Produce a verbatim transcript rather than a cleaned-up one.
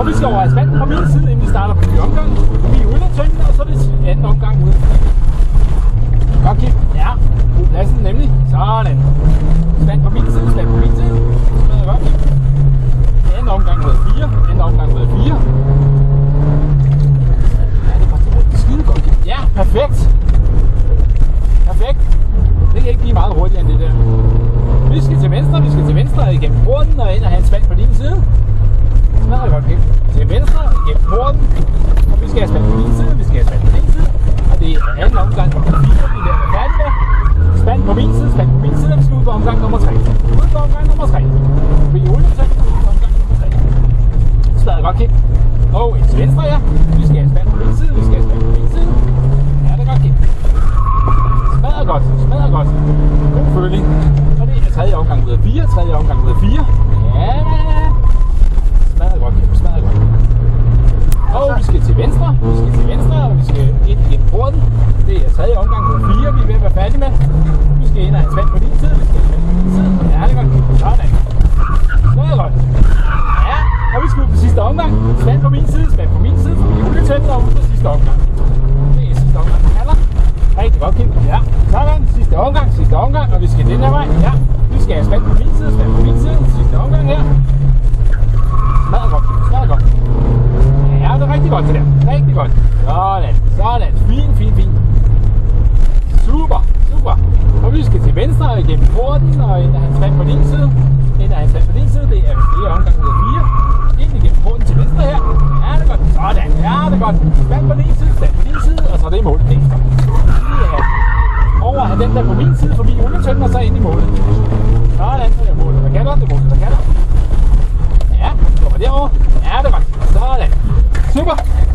Og vi skal over asfalten fra min side, inden vi starter på ny omgang. Vi er uden at tømme, og så er det anden omgang ude. Godt kig. Ja, god pladsen nemlig. Sådan. Stand på min side, stand på min side. Smadrer godt. Anden omgang ud af fire. Anden omgang ud af fire. Ja, det var skide godt. Ja, perfekt. Perfekt. Det kan ikke blive meget hurtigere end det der. Vi skal til venstre, vi skal til venstre igennem porten og ind og have en spand på din side. Smadrer godt kig. Til venstre igennem porten. Og vi skal have spand på din side, vi skal have spand på din side. Og det er anden omgang nummer fire, vi er færdige med. Spand på min side, spand på min side, og vi skal ud på omgang nummer tre. Ud på omgang nummer tre. Vi er olietønd, ud på omgang nummer tre. Smadrer godt kig. Og ind til venstre, ja. Vi skal have spand på min side, vi skal have spand på min side. Ja, det er godt kig. Smadrer godt, smadrer godt. God føling. Og det er tredje omgang ud af fire, tredje omgang ud af fire. Ja, smadrer godt, smadrer godt. Og vi skal til venstre, vi skal til venstre, og vi skal ind igennem porten. Det er tredje omgang ud af fire, vi er ved at være færdige med. Vi skal ind og have spand på din side, vi skal have spand på din side. Ja, det er godt. Sådan. Smadrer godt. Ja, og vi skal ud på sidste omgang. Spand på min side, spand på min side, for vi er olietønder og ud på sidste omgang. Det er sidste omgang, vi kalder. Rigtig godt, Kim. Ja, sådan. Sidste omgang, sidste omgang, og vi skal den her vej. Ja, vi skal have spand på min side, spand på min side. Sidste omgang her. Smadret godt, smadret godt. Ja, det er rigtig godt det der. Rigtig godt. Sådan, sådan. Fint, fint, fint. Super, super. Og vi skal til venstre og igennem porten og ind og have spand på din side. Ind og have spand på din side. Det er flere omgang ud af fire. Ind igennem porten til venstre her. Ja, det er godt. Sådan. Ja, det er godt. Spand på din side, spand på din side. Og så er det i mål. Ekstra. Ja. Over at have den der på min side forbi olietønden og så ind i målet. Sådan, så er det målet. Hvad kan du? Det er målet. Hvad kan du? Ja, kommer derovre. Ja, det er godt. Sådan. Super.